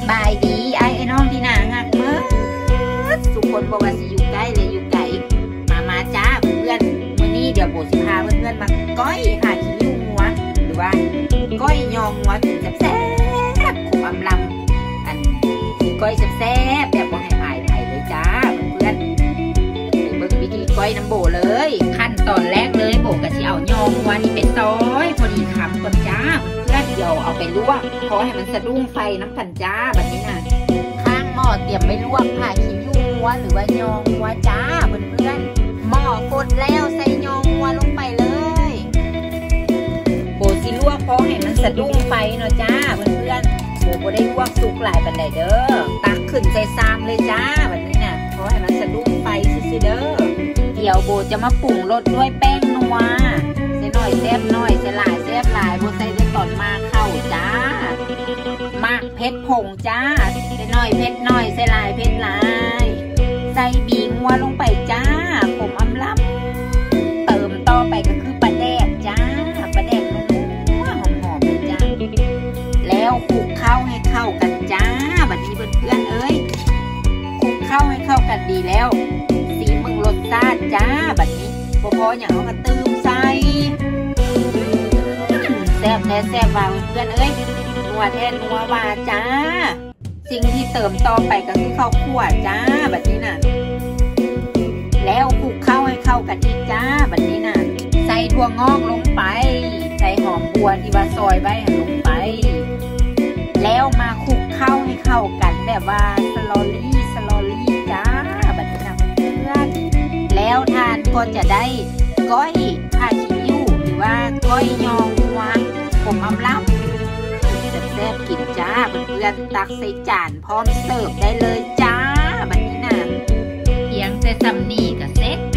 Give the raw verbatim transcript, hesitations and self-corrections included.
บายดีไอ้ไอ้น้องที่น่าหักเมื่อสุกคนบอกว่าสิอยู่ใกล้เลยอยู่ไกลมามาจ้าเพื่อนมื้อนี้เดี๋ยวโบสิพาเพื่อนๆมาก้อยหาขี้ริ้วงัวหรือว่าก้อยยองงัวกินแซ่บๆขมอำลำอันก้อยแซ่บๆแบบบ่ให้อายไผเลยจ้าเพื่อนๆไปเบิ่งวิธีก้อยน้ำโบเลยขั้นตอนแรกเลยโบก็สิเอายองงัวนี่ไปซอยพอดีคำก่อนจ้าเพื่อนๆเดี๋ยวเอาไปลวกขอให้มันสะดุ้งไฟน้ำกันจ้าแบบนี้นะข้างหม้อเตรียมไม่ลวกผ่าขี้ริ้วงัวหรือว่ายองงัวจ้าเพื่อนๆหม้อกดแล้วใส่ยองงัวลงไปเลยโบสิลวกเพราะให้มันสะดุ้งไฟเนาะจ้าเพื่อนๆโบโบได้ลวกสุกหลายบันไดเด้อตักขึ้นใส่ซามเลยจ้าแบบนี้นะเพราะให้มันสะดุ้งไฟซิเด้อเดี๋ยวโบจะมาปรุงรสด้วยแป้งนัวใส่หน่อยแซ่บหน่อยใส่หลายแซ่บหลายโบใส่ได้ตอนมาเข้าจ้ามากเพชรผงจ้าใส่หน่อยเพชรหน่อยใส่หลายเพชรหลายใส่บีงัวลงไปจ้าผมอำลำเติมต่อไปก็คือปลาแดกจ้าปลาแดกนัวหอมๆเลยจ้าแล้วคลุกเข้าให้เข้ากันจ้าบัดนี้เพื่อนๆเอ้ยคลุกเข้าให้เข้ากันดีแล้วสีมึงรสชาติจ้าบัดนี้พอๆอย่างเอากระตืมใส่แซ่บแท้แซ่บว่าเพื่อนๆเอ้ยนัวแท้นัวว่าจ้าสิ่งที่เติมต่อไปก็คือข้าวคั่วจ้าแบบนี้น่ะแล้วคลุกเข้าให้เข้ากันอีกจ้าแบบนี้น่ะใส่ถั่วงอกลงไปใส่หอมบัวที่ว่าซอยไว้ลงไปแล้วมาคลุกเข้าให้เข้ากันแบบว่าสลอลี่สลอลี่จ้าแบบนี้น่ะเพื่อนแล้วทานก็จะได้ก้อยผัดขี้ริ้วหรือว่าก้อยยองงัวผมอำลำแซ่บกินจ้าเพื่อนๆตักใส่จานพร้อมเสิร์ฟได้เลยจ้าแบบนี้นะเพียงแต่ซัมนี่ก็เสร็จ